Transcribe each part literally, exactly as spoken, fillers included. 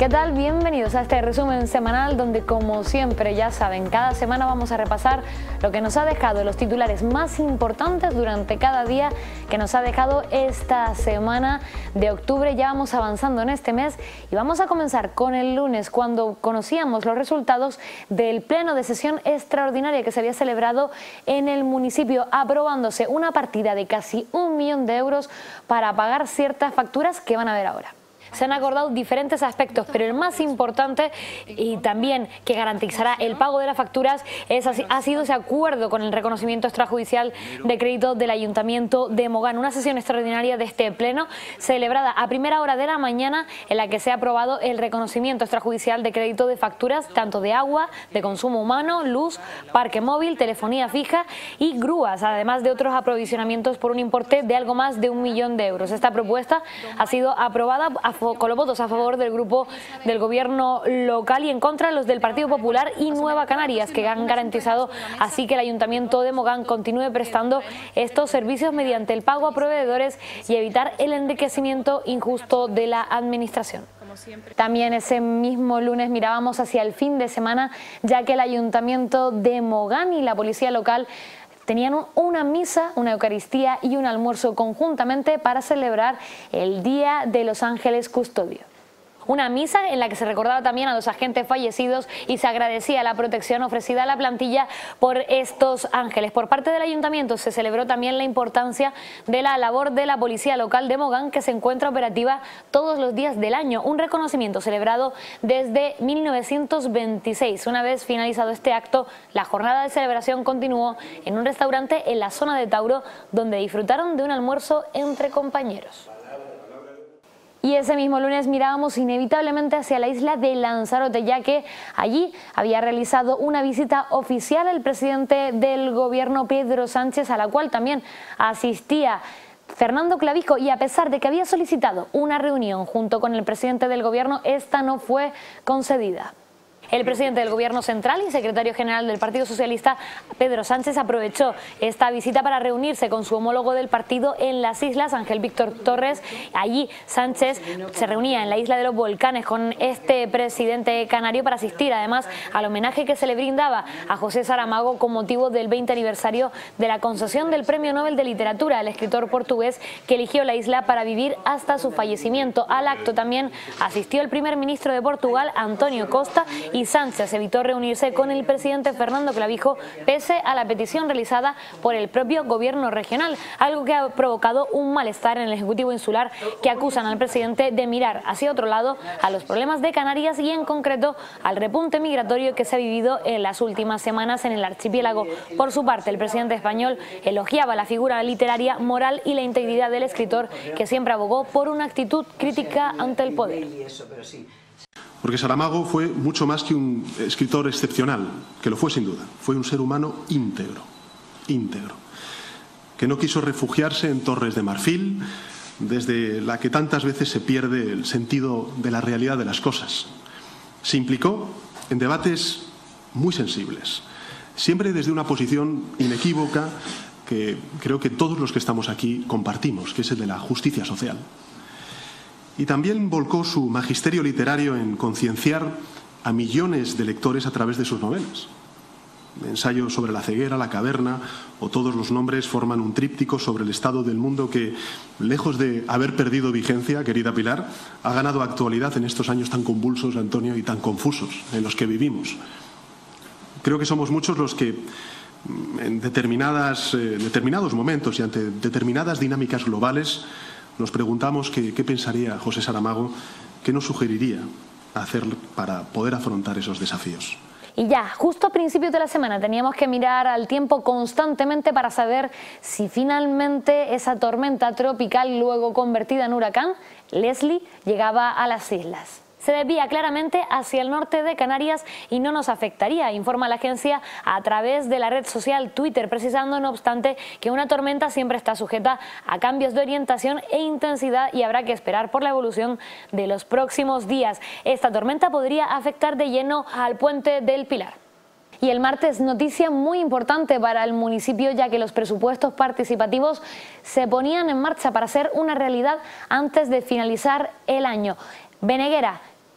¿Qué tal? Bienvenidos a este resumen semanal donde, como siempre, ya saben, cada semana vamos a repasar lo que nos ha dejado los titulares más importantes durante cada día que nos ha dejado esta semana de octubre. Ya vamos avanzando en este mes y vamos a comenzar con el lunes, cuando conocíamos los resultados del pleno de sesión extraordinaria que se había celebrado en el municipio, aprobándose una partida de casi un millón de euros para pagar ciertas facturas que van a ver ahora. Se han acordado diferentes aspectos, pero el más importante y también que garantizará el pago de las facturas es, ha sido ese acuerdo con el reconocimiento extrajudicial de crédito del Ayuntamiento de Mogán. Una sesión extraordinaria de este pleno celebrada a primera hora de la mañana en la que se ha aprobado el reconocimiento extrajudicial de crédito de facturas tanto de agua, de consumo humano, luz, parque móvil, telefonía fija y grúas, además de otros aprovisionamientos por un importe de algo más de un millón de euros. Esta propuesta ha sido aprobada a con los votos a favor del grupo del gobierno local y en contra los del Partido Popular y Nueva Canarias, que han garantizado así que el Ayuntamiento de Mogán continúe prestando estos servicios mediante el pago a proveedores y evitar el enriquecimiento injusto de la administración. También ese mismo lunes mirábamos hacia el fin de semana, ya que el Ayuntamiento de Mogán y la Policía Local tenían una misa, una Eucaristía y un almuerzo conjuntamente para celebrar el Día de los Ángeles Custodios. Una misa en la que se recordaba también a los agentes fallecidos y se agradecía la protección ofrecida a la plantilla por estos ángeles. Por parte del Ayuntamiento se celebró también la importancia de la labor de la Policía Local de Mogán, que se encuentra operativa todos los días del año. Un reconocimiento celebrado desde mil novecientos veintiséis. Una vez finalizado este acto, la jornada de celebración continuó en un restaurante en la zona de Tauro, donde disfrutaron de un almuerzo entre compañeros. Y ese mismo lunes mirábamos inevitablemente hacia la isla de Lanzarote, ya que allí había realizado una visita oficial el presidente del gobierno, Pedro Sánchez, a la cual también asistía Fernando Clavijo, y a pesar de que había solicitado una reunión junto con el presidente del gobierno, esta no fue concedida. El presidente del Gobierno Central y secretario general del Partido Socialista, Pedro Sánchez, aprovechó esta visita para reunirse con su homólogo del partido en las islas, Ángel Víctor Torres. Allí Sánchez se reunía en la isla de los Volcanes con este presidente canario para asistir además al homenaje que se le brindaba a José Saramago con motivo del veinte aniversario de la concesión del Premio Nobel de Literatura al escritor portugués que eligió la isla para vivir hasta su fallecimiento. Al acto también asistió el primer ministro de Portugal, António Costa, y Sánchez evitó reunirse con el presidente Fernando Clavijo pese a la petición realizada por el propio gobierno regional, algo que ha provocado un malestar en el Ejecutivo insular, que acusan al presidente de mirar hacia otro lado a los problemas de Canarias y en concreto al repunte migratorio que se ha vivido en las últimas semanas en el archipiélago. Por su parte, el presidente español elogiaba la figura literaria, moral y la integridad del escritor, que siempre abogó por una actitud crítica ante el poder. Porque Saramago fue mucho más que un escritor excepcional, que lo fue sin duda. Fue un ser humano íntegro, íntegro, que no quiso refugiarse en torres de marfil, desde la que tantas veces se pierde el sentido de la realidad de las cosas. Se implicó en debates muy sensibles, siempre desde una posición inequívoca que creo que todos los que estamos aquí compartimos, que es el de la justicia social. Y también volcó su magisterio literario en concienciar a millones de lectores a través de sus novelas. Ensayo sobre la ceguera, la caverna o Todos los nombres forman un tríptico sobre el estado del mundo que, lejos de haber perdido vigencia, querida Pilar, ha ganado actualidad en estos años tan convulsos, Antonio, y tan confusos en los que vivimos. Creo que somos muchos los que en determinadas, eh, determinados momentos y ante determinadas dinámicas globales nos preguntamos qué, qué pensaría José Saramago, qué nos sugeriría hacer para poder afrontar esos desafíos. Y ya, justo a principios de la semana teníamos que mirar al tiempo constantemente para saber si finalmente esa tormenta tropical, luego convertida en huracán, Leslie, llegaba a las islas. Se desvía claramente hacia el norte de Canarias y no nos afectaría, informa la agencia a través de la red social Twitter, precisando no obstante que una tormenta siempre está sujeta a cambios de orientación e intensidad y habrá que esperar por la evolución de los próximos días. Esta tormenta podría afectar de lleno al puente del Pilar. Y el martes, noticia muy importante para el municipio, ya que los presupuestos participativos se ponían en marcha para ser una realidad antes de finalizar el año. Beneguera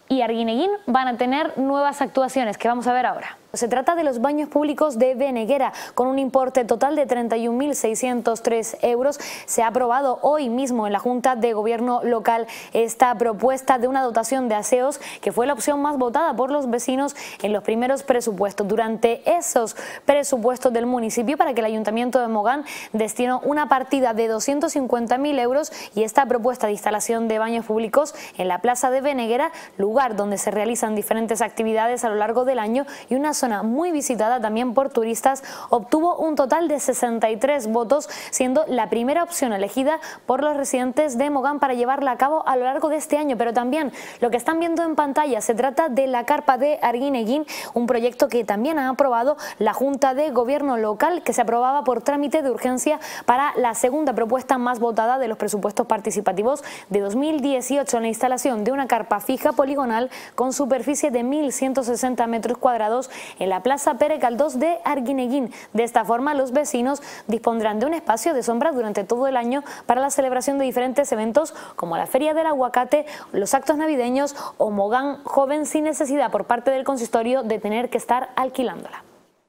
y Arguineguín van a tener nuevas actuaciones que vamos a ver ahora. Se trata de los baños públicos de Beneguera, con un importe total de treinta y un mil seiscientos tres euros. Se ha aprobado hoy mismo en la Junta de Gobierno local esta propuesta de una dotación de aseos que fue la opción más votada por los vecinos en los primeros presupuestos. Durante esos presupuestos del municipio, para que el Ayuntamiento de Mogán destinó una partida de doscientos cincuenta mil euros y esta propuesta de instalación de baños públicos en la plaza de Beneguera, lugar donde se realizan diferentes actividades a lo largo del año y una zona muy visitada también por turistas, obtuvo un total de sesenta y tres votos, siendo la primera opción elegida por los residentes de Mogán para llevarla a cabo a lo largo de este año. Pero también lo que están viendo en pantalla se trata de la carpa de Arguineguín, un proyecto que también ha aprobado la Junta de Gobierno local, que se aprobaba por trámite de urgencia para la segunda propuesta más votada de los presupuestos participativos de dos mil dieciocho, en la instalación de una carpa fija poligonal con superficie de mil ciento sesenta metros cuadrados en la Plaza Pere Caldós de Arguineguín. De esta forma, los vecinos dispondrán de un espacio de sombra durante todo el año para la celebración de diferentes eventos como la Feria del Aguacate, los actos navideños o Mogán Joven, sin necesidad por parte del consistorio de tener que estar alquilándola.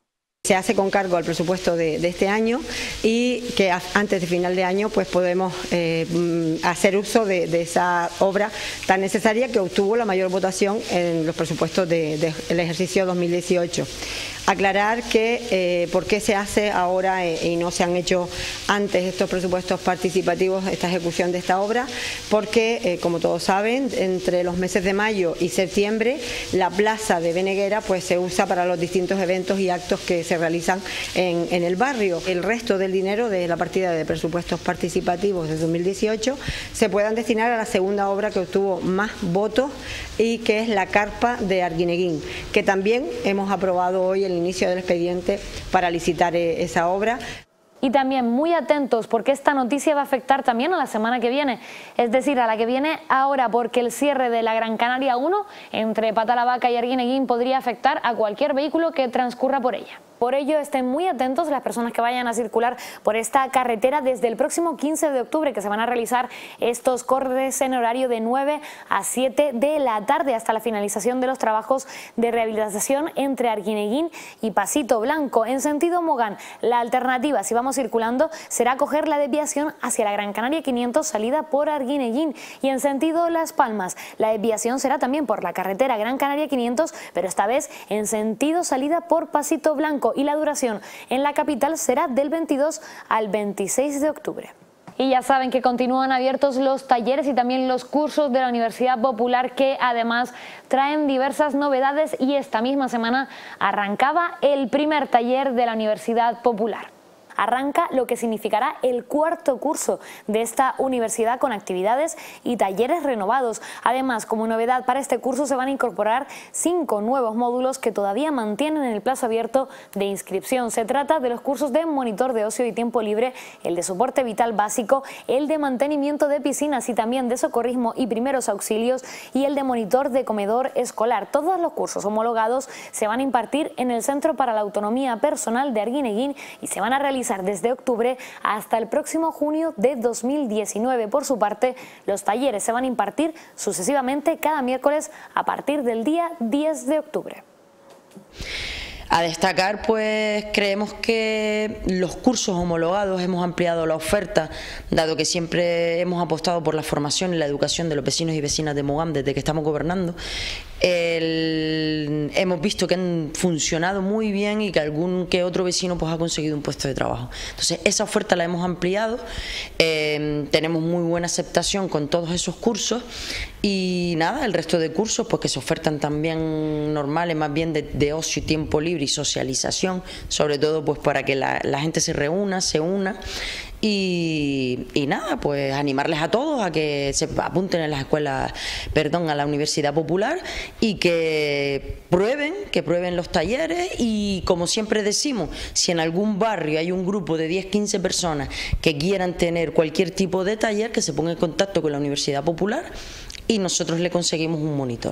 Se hace con cargo al presupuesto de, de este año y que antes de final de año pues podemos eh, hacer uso de, de esa obra tan necesaria que obtuvo la mayor votación en los presupuestos del de, de ejercicio dos mil dieciocho. Aclarar que eh, por qué se hace ahora eh, y no se han hecho antes estos presupuestos participativos, esta ejecución de esta obra, porque eh, como todos saben, entre los meses de mayo y septiembre la plaza de Beneguera pues se usa para los distintos eventos y actos que se realizan en, en el barrio. El resto del dinero de la partida de presupuestos participativos de dos mil dieciocho se puedan destinar a la segunda obra que obtuvo más votos y que es la carpa de Arguineguín, que también hemos aprobado hoy el inicio del expediente para licitar esa obra. Y también muy atentos porque esta noticia va a afectar también a la semana que viene, es decir, a la que viene ahora, porque el cierre de la Gran Canaria uno entre Patalavaca y Arguineguín podría afectar a cualquier vehículo que transcurra por ella. Por ello, estén muy atentos las personas que vayan a circular por esta carretera desde el próximo quince de octubre, que se van a realizar estos cortes en horario de nueve a siete de la tarde hasta la finalización de los trabajos de rehabilitación entre Arguineguín y Pasito Blanco. En sentido Mogán, la alternativa, si vamos circulando, será coger la desviación hacia la Gran Canaria quinientos, salida por Arguineguín, y en sentido Las Palmas, la desviación será también por la carretera Gran Canaria quinientos, pero esta vez en sentido salida por Pasito Blanco, y la duración en la capital será del veintidós al veintiséis de octubre. Y ya saben que continúan abiertos los talleres y también los cursos de la Universidad Popular, que además traen diversas novedades, y esta misma semana arrancaba el primer taller de la Universidad Popular. Arranca lo que significará el cuarto curso de esta universidad, con actividades y talleres renovados. Además, como novedad para este curso, se van a incorporar cinco nuevos módulos que todavía mantienen el plazo abierto de inscripción. Se trata de los cursos de monitor de ocio y tiempo libre, el de soporte vital básico, el de mantenimiento de piscinas y también de socorrismo y primeros auxilios, y el de monitor de comedor escolar. Todos los cursos homologados se van a impartir en el Centro para la Autonomía Personal de Arguineguín y se van a realizar desde octubre hasta el próximo junio de dos mil diecinueve. Por su parte, los talleres se van a impartir sucesivamente cada miércoles a partir del día diez de octubre. A destacar, pues creemos que los cursos homologados hemos ampliado la oferta, dado que siempre hemos apostado por la formación y la educación de los vecinos y vecinas de Mogán desde que estamos gobernando. El, hemos visto que han funcionado muy bien y que algún que otro vecino pues ha conseguido un puesto de trabajo. Entonces esa oferta la hemos ampliado, eh, tenemos muy buena aceptación con todos esos cursos, y nada, el resto de cursos pues que se ofertan también normales, más bien de, de ocio y tiempo libre y socialización, sobre todo pues para que la, la gente se reúna, se una. Y, y nada, pues animarles a todos a que se apunten en las escuelas, perdón, a la Universidad Popular, y que prueben, que prueben los talleres. Y como siempre decimos, si en algún barrio hay un grupo de diez a quince personas que quieran tener cualquier tipo de taller, que se ponga en contacto con la Universidad Popular y nosotros le conseguimos un monitor.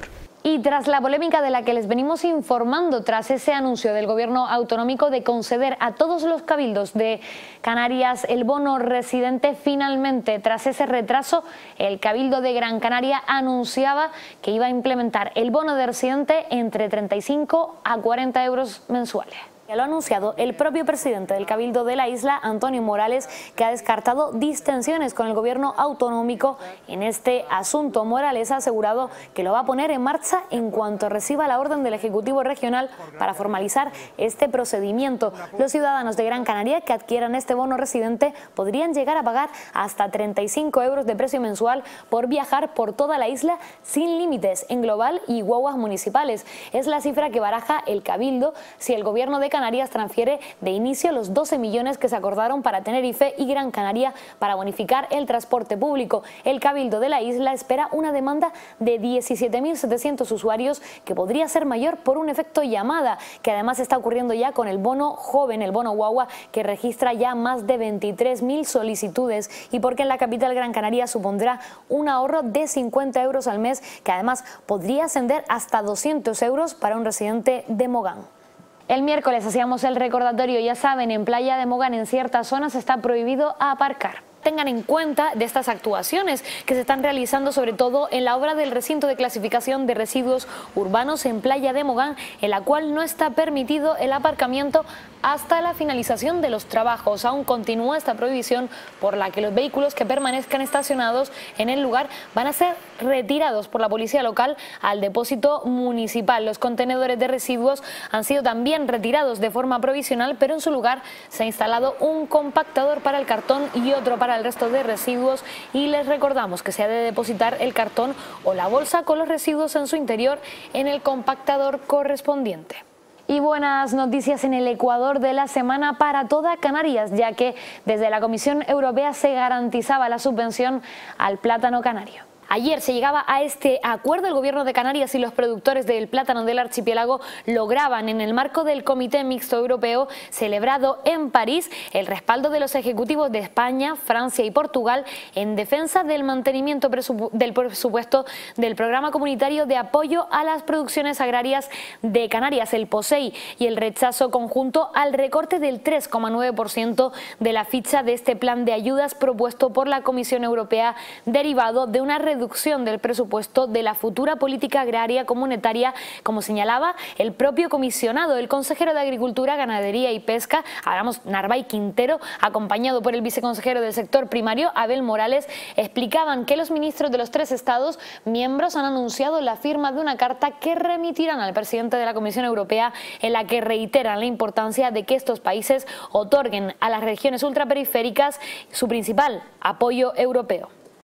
Y tras la polémica de la que les venimos informando, tras ese anuncio del gobierno autonómico de conceder a todos los cabildos de Canarias el bono residente, finalmente, tras ese retraso, el Cabildo de Gran Canaria anunciaba que iba a implementar el bono de residente entre treinta y cinco a cuarenta euros mensuales. Ya lo ha anunciado el propio presidente del Cabildo de la isla, Antonio Morales, que ha descartado distensiones con el gobierno autonómico en este asunto. Morales ha asegurado que lo va a poner en marcha en cuanto reciba la orden del Ejecutivo Regional para formalizar este procedimiento. Los ciudadanos de Gran Canaria que adquieran este bono residente podrían llegar a pagar hasta treinta y cinco euros de precio mensual por viajar por toda la isla sin límites en global y guaguas municipales. Es la cifra que baraja el Cabildo si el gobierno de Canarias transfiere de inicio los doce millones que se acordaron para Tenerife y Gran Canaria para bonificar el transporte público. El Cabildo de la isla espera una demanda de diecisiete mil setecientos usuarios que podría ser mayor por un efecto llamada, que además está ocurriendo ya con el bono joven, el bono guagua, que registra ya más de veintitrés mil solicitudes, y porque en la capital Gran Canaria supondrá un ahorro de cincuenta euros al mes, que además podría ascender hasta doscientos euros para un residente de Mogán. El miércoles hacíamos el recordatorio, ya saben, en Playa de Mogán en ciertas zonas está prohibido aparcar. Tengan en cuenta de estas actuaciones que se están realizando sobre todo en la obra del recinto de clasificación de residuos urbanos en Playa de Mogán, en la cual no está permitido el aparcamiento hasta la finalización de los trabajos. Aún continúa esta prohibición por la que los vehículos que permanezcan estacionados en el lugar van a ser retirados por la policía local al depósito municipal. Los contenedores de residuos han sido también retirados de forma provisional, pero en su lugar se ha instalado un compactador para el cartón y otro para el resto de residuos, y les recordamos que se ha de depositar el cartón o la bolsa con los residuos en su interior en el compactador correspondiente. Y buenas noticias en el Ecuador de la semana para toda Canarias, ya que desde la Comisión Europea se garantizaba la subvención al plátano canario. Ayer se llegaba a este acuerdo. El gobierno de Canarias y los productores del plátano del archipiélago lograban, en el marco del Comité Mixto Europeo celebrado en París, el respaldo de los ejecutivos de España, Francia y Portugal en defensa del mantenimiento del presupuesto del Programa Comunitario de Apoyo a las Producciones Agrarias de Canarias, el POSEI, y el rechazo conjunto al recorte del tres coma nueve por ciento de la ficha de este plan de ayudas propuesto por la Comisión Europea, derivado de una reducción reducción del presupuesto de la futura política agraria comunitaria, como señalaba el propio comisionado. El consejero de Agricultura, Ganadería y Pesca, hablamos Narváez Quintero, acompañado por el viceconsejero del sector primario, Abel Morales, explicaban que los ministros de los tres estados miembros han anunciado la firma de una carta que remitirán al presidente de la Comisión Europea, en la que reiteran la importancia de que estos países otorguen a las regiones ultraperiféricas su principal apoyo europeo.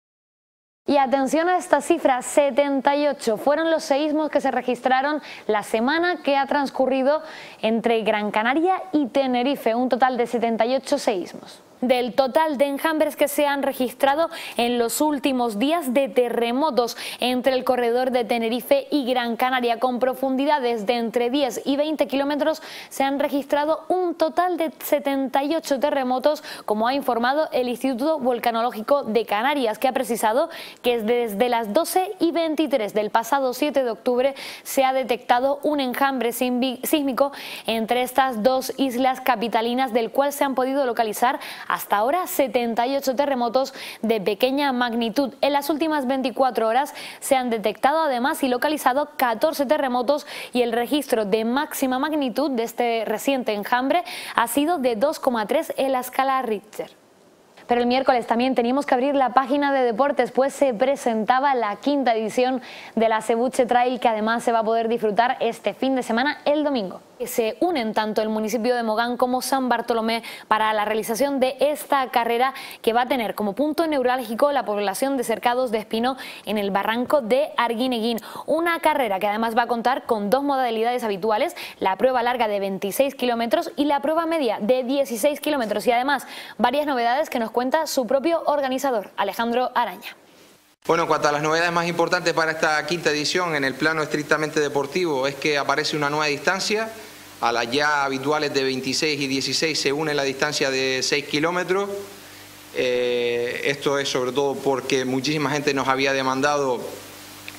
Y atención a esta cifra, setenta y ocho fueron los seísmos que se registraron la semana que ha transcurrido entre Gran Canaria y Tenerife, un total de setenta y ocho seísmos. Del total de enjambres que se han registrado en los últimos días de terremotos entre el corredor de Tenerife y Gran Canaria, con profundidades de entre diez y veinte kilómetros, se han registrado un total de setenta y ocho terremotos, como ha informado el Instituto Volcanológico de Canarias, que ha precisado que desde las doce y veintitrés del pasado siete de octubre se ha detectado un enjambre sísmico entre estas dos islas capitalinas, del cual se han podido localizar hasta ahora setenta y ocho terremotos de pequeña magnitud. En las últimas veinticuatro horas se han detectado además y localizado catorce terremotos, y el registro de máxima magnitud de este reciente enjambre ha sido de dos coma tres en la escala Richter. Pero el miércoles también teníamos que abrir la página de deportes, pues se presentaba la quinta edición de la Cebuche Trail, que además se va a poder disfrutar este fin de semana, el domingo. Se unen tanto el municipio de Mogán como San Bartolomé para la realización de esta carrera, que va a tener como punto neurálgico la población de Cercados de Espino en el barranco de Arguineguín. Una carrera que además va a contar con dos modalidades habituales: la prueba larga de veintiséis kilómetros y la prueba media de dieciséis kilómetros, y además varias novedades que nos cuenta su propio organizador, Alejandro Araña. Bueno, en cuanto a las novedades más importantes para esta quinta edición en el plano estrictamente deportivo, es que aparece una nueva distancia. A las ya habituales de veintiséis y dieciséis se une la distancia de seis kilómetros. Eh, esto es sobre todo porque muchísima gente nos había demandado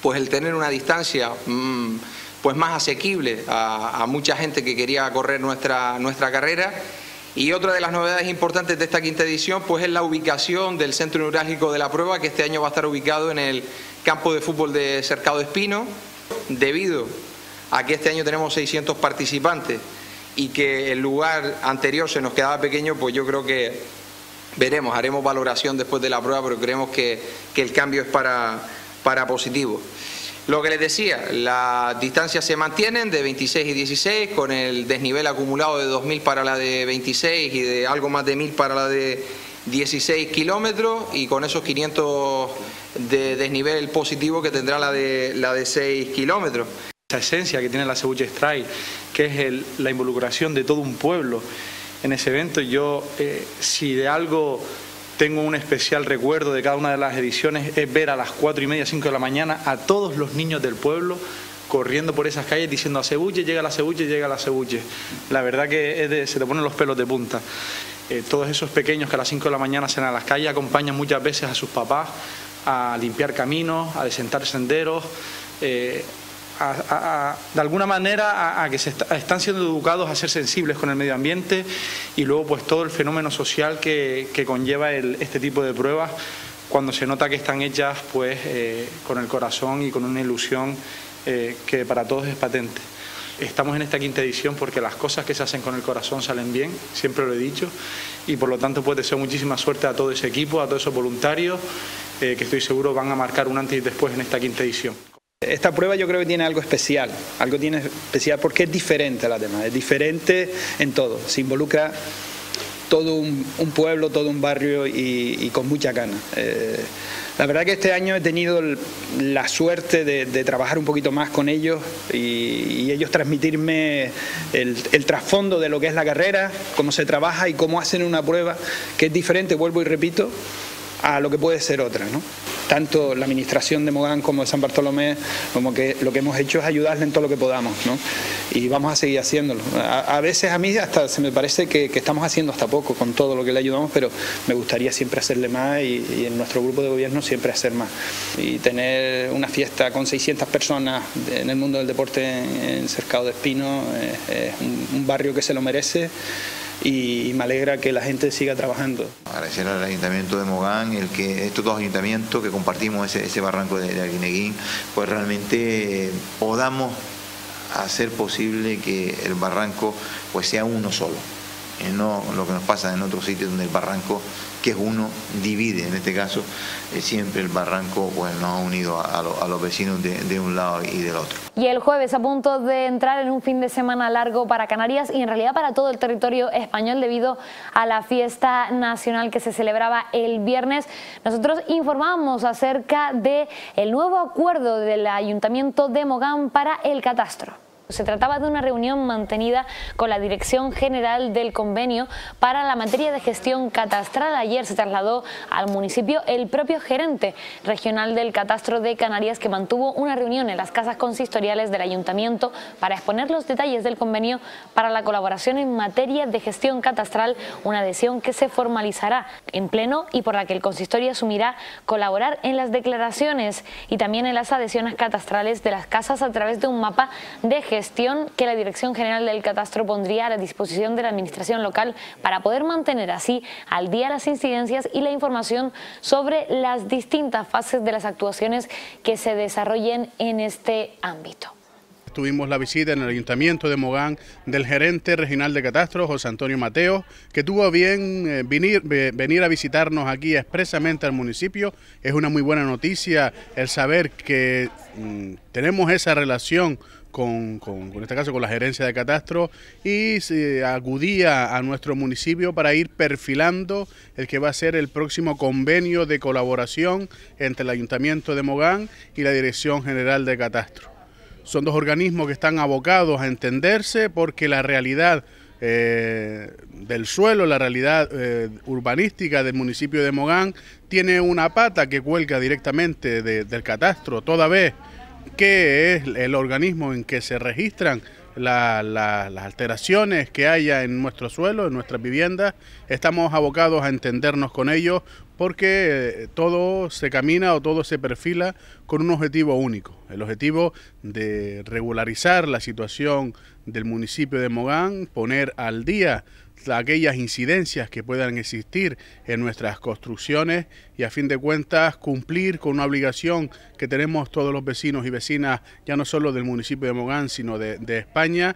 pues el tener una distancia mmm, pues más asequible a, a mucha gente que quería correr nuestra, nuestra carrera. Y otra de las novedades importantes de esta quinta edición pues es la ubicación del centro neurálgico de la prueba, que este año va a estar ubicado en el campo de fútbol de Cercado Espino. Debido a que este año tenemos seiscientos participantes y que el lugar anterior se nos quedaba pequeño, pues yo creo que veremos, haremos valoración después de la prueba, pero creemos que, que el cambio es para, para positivo. Lo que les decía, las distancias se mantienen de veintiséis y dieciséis, con el desnivel acumulado de dos mil para la de veintiséis y de algo más de mil para la de dieciséis kilómetros, y con esos quinientos de desnivel positivo que tendrá la de, la de seis kilómetros. Esa esencia que tiene la Cebuches Trail, que es el, la involucración de todo un pueblo en ese evento. Yo, eh, si de algo tengo un especial recuerdo de cada una de las ediciones, es ver a las cuatro y media, cinco de la mañana a todos los niños del pueblo corriendo por esas calles diciendo a Cebuches, llega la Cebuches, llega la Cebuches. La verdad que es de, se te ponen los pelos de punta. Eh, todos esos pequeños que a las cinco de la mañana salen a las calles acompañan muchas veces a sus papás a limpiar caminos, a desentar senderos, eh, A, a, a, de alguna manera a, a que se está, están siendo educados a ser sensibles con el medio ambiente, y luego pues todo el fenómeno social que, que conlleva el, este tipo de pruebas, cuando se nota que están hechas pues eh, con el corazón y con una ilusión eh, que para todos es patente. Estamos en esta quinta edición porque las cosas que se hacen con el corazón salen bien, siempre lo he dicho, y por lo tanto pues deseo muchísima suerte a todo ese equipo, a todos esos voluntarios eh, que estoy seguro van a marcar un antes y después en esta quinta edición. Esta prueba yo creo que tiene algo especial, algo tiene especial porque es diferente a las demás, es diferente en todo, se involucra todo un, un pueblo, todo un barrio y, y con mucha gana. Eh, la verdad que este año he tenido el, la suerte de, de trabajar un poquito más con ellos y, y ellos transmitirme el, el trasfondo de lo que es la carrera, cómo se trabaja y cómo hacen una prueba que es diferente, vuelvo y repito, a lo que puede ser otra, ¿no? Tanto la administración de Mogán como de San Bartolomé, como que lo que hemos hecho es ayudarle en todo lo que podamos, ¿no? Y vamos a seguir haciéndolo. A, a veces a mí hasta se me parece que, que estamos haciendo hasta poco con todo lo que le ayudamos, pero me gustaría siempre hacerle más y, y en nuestro grupo de gobierno siempre hacer más. Y tener una fiesta con seiscientas personas en el mundo del deporte en, en Cercado de Espino es, es un, un barrio que se lo merece. Y me alegra que la gente siga trabajando. Agradecer al Ayuntamiento de Mogán, el que estos dos ayuntamientos que compartimos ese, ese barranco de, de Arguineguín, pues realmente podamos hacer posible que el barranco pues sea uno solo. Y no lo que nos pasa en otros sitios donde el barranco, que es uno, divide. En este caso, eh, siempre el barranco pues, nos ha unido a, a, lo, a los vecinos de, de un lado y del otro. Y el jueves, a punto de entrar en un fin de semana largo para Canarias y en realidad para todo el territorio español debido a la fiesta nacional que se celebraba el viernes, nosotros informábamos acerca del nuevo acuerdo del Ayuntamiento de Mogán para el catastro. Se trataba de una reunión mantenida con la Dirección General del Convenio para la materia de gestión catastral. Ayer se trasladó al municipio el propio gerente regional del Catastro de Canarias, que mantuvo una reunión en las casas consistoriales del Ayuntamiento para exponer los detalles del convenio para la colaboración en materia de gestión catastral, una adhesión que se formalizará en pleno y por la que el consistorio asumirá colaborar en las declaraciones y también en las adhesiones catastrales de las casas a través de un mapa de gestión gestión que la Dirección General del Catastro pondría a la disposición de la Administración local para poder mantener así al día las incidencias y la información sobre las distintas fases de las actuaciones que se desarrollen en este ámbito. Tuvimos la visita en el Ayuntamiento de Mogán del gerente regional de Catastro, José Antonio Mateo, que tuvo a bien eh, venir, eh, venir a visitarnos aquí expresamente al municipio. Es una muy buena noticia el saber que mm, tenemos esa relación Con, con, en este caso con la gerencia de Catastro, y se acudía a nuestro municipio para ir perfilando el que va a ser el próximo convenio de colaboración entre el Ayuntamiento de Mogán y la Dirección General de Catastro. Son dos organismos que están abocados a entenderse porque la realidad eh, del suelo, la realidad eh, urbanística del municipio de Mogán tiene una pata que cuelga directamente de, del Catastro, toda vez que es el organismo en que se registran la, la, las alteraciones que haya en nuestro suelo, en nuestras viviendas. Estamos abocados a entendernos con ellos porque todo se camina o todo se perfila con un objetivo único, el objetivo de regularizar la situación del municipio de Mogán, poner al día aquellas incidencias que puedan existir en nuestras construcciones y a fin de cuentas cumplir con una obligación que tenemos todos los vecinos y vecinas, ya no solo del municipio de Mogán, sino de, de España,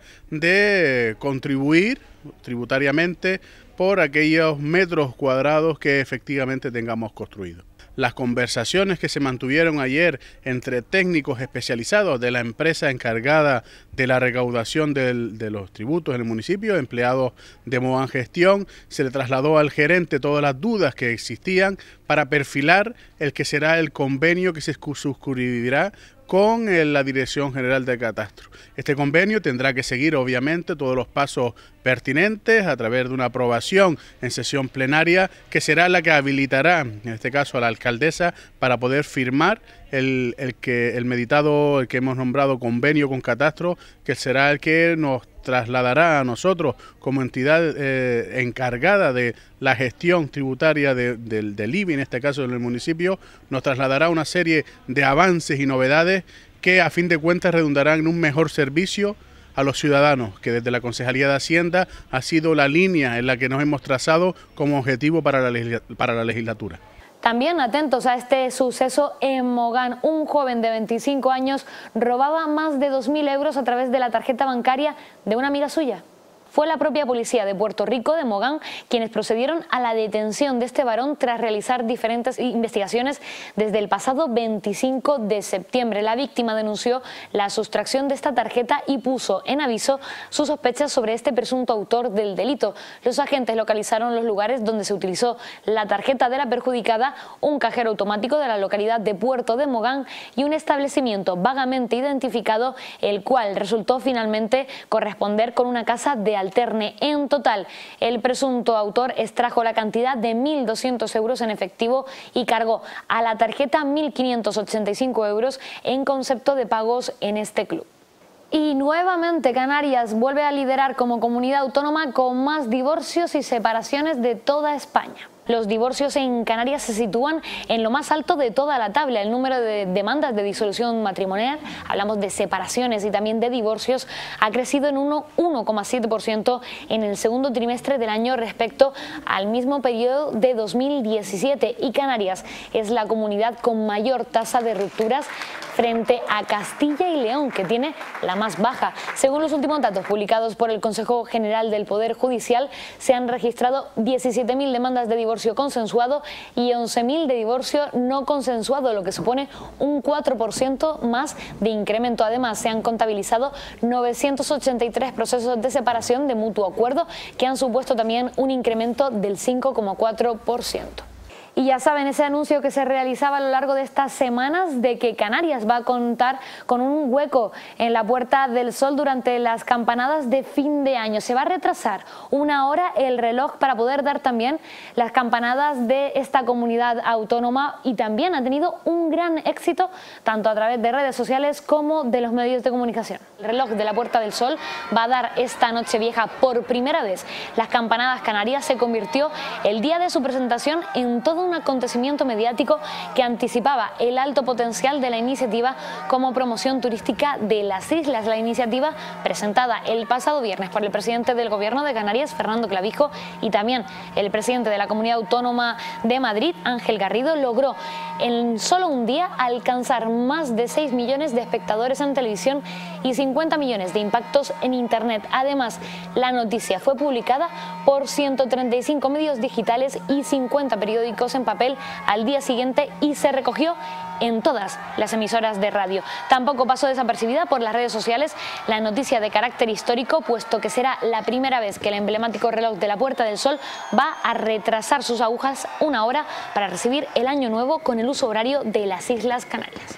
de contribuir tributariamente por aquellos metros cuadrados que efectivamente tengamos construidos. Las conversaciones que se mantuvieron ayer entre técnicos especializados de la empresa encargada de la recaudación del, de los tributos en el municipio, empleados de Mogán Gestión, se le trasladó al gerente todas las dudas que existían para perfilar el que será el convenio que se suscribirá con la Dirección General de Catastro. Este convenio tendrá que seguir obviamente todos los pasos pertinentes a través de una aprobación en sesión plenaria que será la que habilitará, en este caso a la alcaldesa, para poder firmar el, el, que, el meditado, el que hemos nombrado convenio con Catastro, que será el que nos trasladará a nosotros como entidad eh, encargada de la gestión tributaria de, de, del I B I, en este caso en el municipio, nos trasladará una serie de avances y novedades que a fin de cuentas redundarán en un mejor servicio a los ciudadanos, que desde la Concejalía de Hacienda ha sido la línea en la que nos hemos trazado como objetivo para la, legisla para la legislatura. También atentos a este suceso en Mogán. Un joven de veinticinco años robaba más de dos mil euros a través de la tarjeta bancaria de una amiga suya. Fue la propia policía de Puerto Rico, de Mogán, quienes procedieron a la detención de este varón tras realizar diferentes investigaciones desde el pasado veinticinco de septiembre. La víctima denunció la sustracción de esta tarjeta y puso en aviso sus sospechas sobre este presunto autor del delito. Los agentes localizaron los lugares donde se utilizó la tarjeta de la perjudicada, un cajero automático de la localidad de Puerto de Mogán y un establecimiento vagamente identificado, el cual resultó finalmente corresponder con una casa de Alterne. En total, el presunto autor extrajo la cantidad de mil doscientos euros en efectivo y cargó a la tarjeta mil quinientos ochenta y cinco euros en concepto de pagos en este club. Y nuevamente Canarias vuelve a liderar como comunidad autónoma con más divorcios y separaciones de toda España. Los divorcios en Canarias se sitúan en lo más alto de toda la tabla. El número de demandas de disolución matrimonial, hablamos de separaciones y también de divorcios, ha crecido en un uno coma siete por ciento en el segundo trimestre del año respecto al mismo periodo de dos mil diecisiete. Y Canarias es la comunidad con mayor tasa de rupturas frente a Castilla y León, que tiene la más baja. Según los últimos datos publicados por el Consejo General del Poder Judicial, se han registrado diecisiete mil demandas de divorcio consensuado y once mil de divorcio no consensuado, lo que supone un cuatro por ciento más de incremento. Además, se han contabilizado novecientos ochenta y tres procesos de separación de mutuo acuerdo, que han supuesto también un incremento del cinco coma cuatro por ciento. Y ya saben, ese anuncio que se realizaba a lo largo de estas semanas de que Canarias va a contar con un hueco en la Puerta del Sol durante las campanadas de fin de año. Se va a retrasar una hora el reloj para poder dar también las campanadas de esta comunidad autónoma, y también ha tenido un gran éxito tanto a través de redes sociales como de los medios de comunicación. El reloj de la Puerta del Sol va a dar esta Nochevieja por primera vez las campanadas canarias. Se convirtió el día de su presentación en todo un acontecimiento mediático que anticipaba el alto potencial de la iniciativa como promoción turística de las islas. La iniciativa, presentada el pasado viernes por el presidente del Gobierno de Canarias, Fernando Clavijo, y también el presidente de la Comunidad Autónoma de Madrid, Ángel Garrido, logró en solo un día alcanzar más de seis millones de espectadores en televisión y cincuenta millones de impactos en Internet. Además, la noticia fue publicada por ciento treinta y cinco medios digitales y cincuenta periódicos en papel al día siguiente y se recogió en todas las emisoras de radio. Tampoco pasó desapercibida por las redes sociales la noticia de carácter histórico, puesto que será la primera vez que el emblemático reloj de la Puerta del Sol va a retrasar sus agujas una hora para recibir el año nuevo con el uso horario de las Islas Canarias.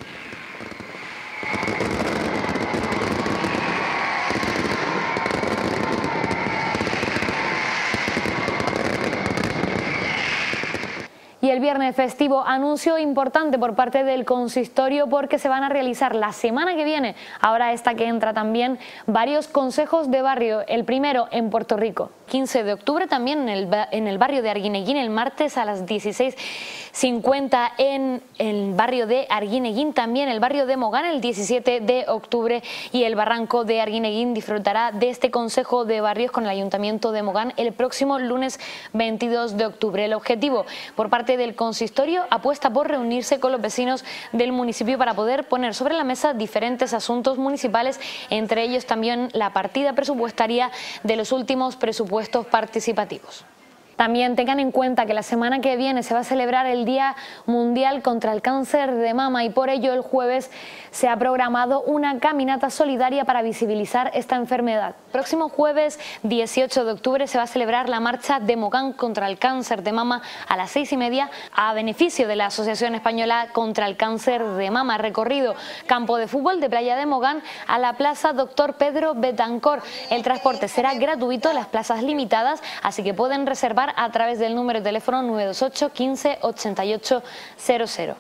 Y el el viernes festivo, anuncio importante por parte del consistorio porque se van a realizar la semana que viene, ahora esta que entra también, varios consejos de barrio. El primero en Puerto Rico, quince de octubre también en el, en el barrio de Arguineguín, el martes a las dieciséis cincuenta en el barrio de Arguineguín, también el barrio de Mogán el diecisiete de octubre y el barranco de Arguineguín disfrutará de este consejo de barrios con el Ayuntamiento de Mogán el próximo lunes veintidós de octubre. El objetivo por parte del consistorio apuesta por reunirse con los vecinos del municipio para poder poner sobre la mesa diferentes asuntos municipales, entre ellos también la partida presupuestaria de los últimos presupuestos participativos. También tengan en cuenta que la semana que viene se va a celebrar el Día Mundial contra el Cáncer de Mama y por ello el jueves se ha programado una caminata solidaria para visibilizar esta enfermedad. Próximo jueves dieciocho de octubre se va a celebrar la marcha de Mogán contra el cáncer de mama a las seis y media a beneficio de la Asociación Española contra el Cáncer de Mama. Recorrido campo de fútbol de Playa de Mogán a la Plaza Doctor Pedro Betancor. El transporte será gratuito, las plazas limitadas, así que pueden reservar a través del número de teléfono nueve dos ocho, quince, ochenta y ocho cero cero.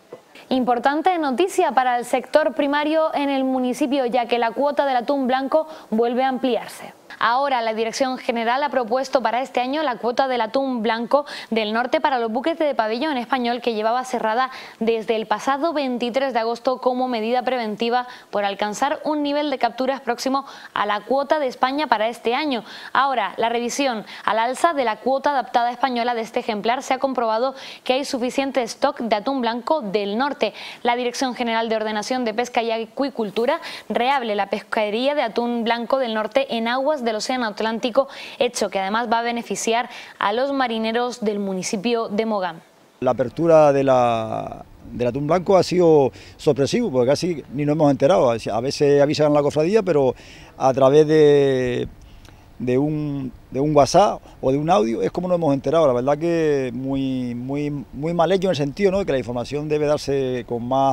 Importante noticia para el sector primario en el municipio, ya que la cuota del atún blanco vuelve a ampliarse. Ahora la Dirección General ha propuesto para este año la cuota del atún blanco del norte para los buques de pabellón español que llevaba cerrada desde el pasado veintitrés de agosto como medida preventiva por alcanzar un nivel de capturas próximo a la cuota de España para este año. Ahora, la revisión al alza de la cuota adaptada española de este ejemplar se ha comprobado que hay suficiente stock de atún blanco del norte. La Dirección General de Ordenación de Pesca y Acuicultura reabre la pesquería de atún blanco del norte en aguas de del Océano Atlántico, hecho que además va a beneficiar a los marineros del municipio de Mogán. La apertura de la, del atún blanco ha sido sorpresivo, porque casi ni nos hemos enterado. A veces avisan la cofradía, pero a través de, de, un, de un WhatsApp o de un audio es como nos hemos enterado. La verdad que muy, muy, muy mal hecho en el sentido, ¿no?, que la información debe darse con más,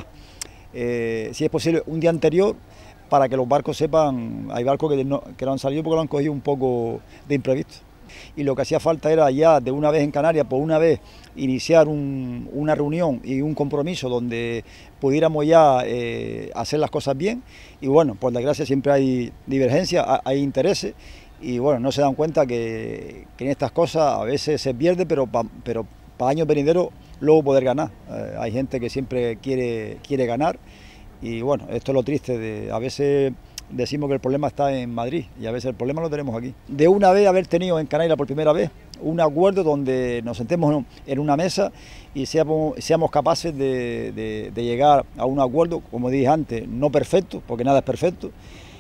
eh, si es posible, un día anterior, para que los barcos sepan. Hay barcos que no, que no han salido porque lo han cogido un poco de imprevisto. Y lo que hacía falta era ya de una vez en Canarias, por una vez, iniciar un, una reunión y un compromiso donde pudiéramos ya eh, hacer las cosas bien. Y bueno, por desgracia siempre hay divergencias, hay intereses y bueno, no se dan cuenta que, que en estas cosas a veces se pierde, pero para pero pa años venideros luego poder ganar. Eh, hay gente que siempre quiere, quiere ganar. Y bueno, esto es lo triste, de a veces decimos que el problema está en Madrid y a veces el problema lo tenemos aquí. De una vez haber tenido en Canarias por primera vez un acuerdo donde nos sentemos en una mesa y seamos, seamos capaces de, de, de llegar a un acuerdo, como dije antes, no perfecto, porque nada es perfecto.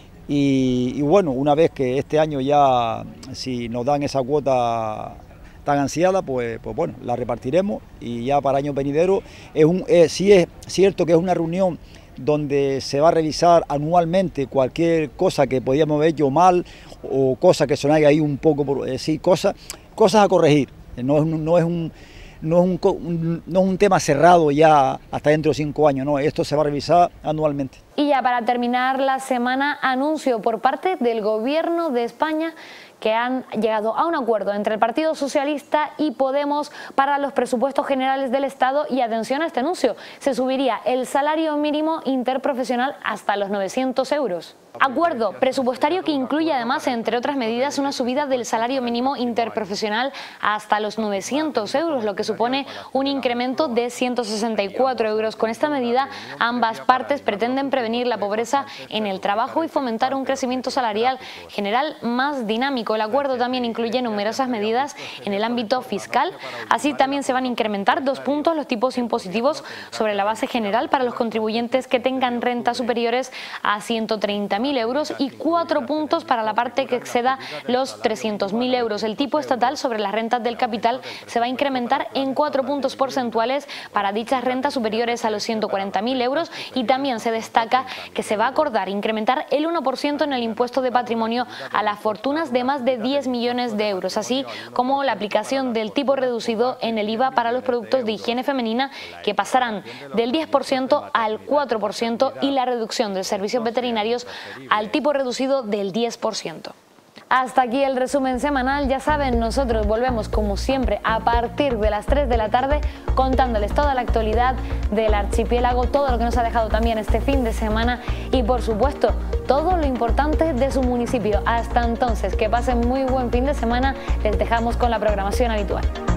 Y, y bueno, una vez que este año ya, si nos dan esa cuota tan ansiada, pues, pues bueno, la repartiremos y ya para años venideros es un, es, sí es cierto que es una reunión donde se va a revisar anualmente cualquier cosa que podíamos haber hecho mal o cosa que sonara ahí un poco, por decir, cosas, cosas a corregir. No es, no es un no es un, un, no es un tema cerrado ya hasta dentro de cinco años, no, esto se va a revisar anualmente. Y ya para terminar la semana, anuncio por parte del Gobierno de España que han llegado a un acuerdo entre el Partido Socialista y Podemos para los presupuestos generales del Estado y atención a este anuncio, se subiría el salario mínimo interprofesional hasta los novecientos euros. Acuerdo presupuestario que incluye además, entre otras medidas, una subida del salario mínimo interprofesional hasta los novecientos euros, lo que supone un incremento de ciento sesenta y cuatro euros. Con esta medida, ambas partes pretenden prevenir la pobreza en el trabajo y fomentar un crecimiento salarial general más dinámico. El acuerdo también incluye numerosas medidas en el ámbito fiscal. Así también se van a incrementar dos puntos los tipos impositivos sobre la base general para los contribuyentes que tengan rentas superiores a ciento treinta mil euros y cuatro puntos para la parte que exceda los trescientos mil euros. El tipo estatal sobre las rentas del capital se va a incrementar en cuatro puntos porcentuales para dichas rentas superiores a los ciento cuarenta mil euros y también se destaca que se va a acordar incrementar el uno por ciento en el impuesto de patrimonio a las fortunas de más de diez millones de euros, así como la aplicación del tipo reducido en el I V A para los productos de higiene femenina que pasarán del diez por ciento al cuatro por ciento y la reducción de servicios veterinarios al tipo reducido del diez por ciento. Hasta aquí el resumen semanal. Ya saben, nosotros volvemos como siempre a partir de las tres de la tarde contándoles toda la actualidad del archipiélago, todo lo que nos ha dejado también este fin de semana y por supuesto todo lo importante de su municipio. Hasta entonces, que pasen muy buen fin de semana. Les dejamos con la programación habitual.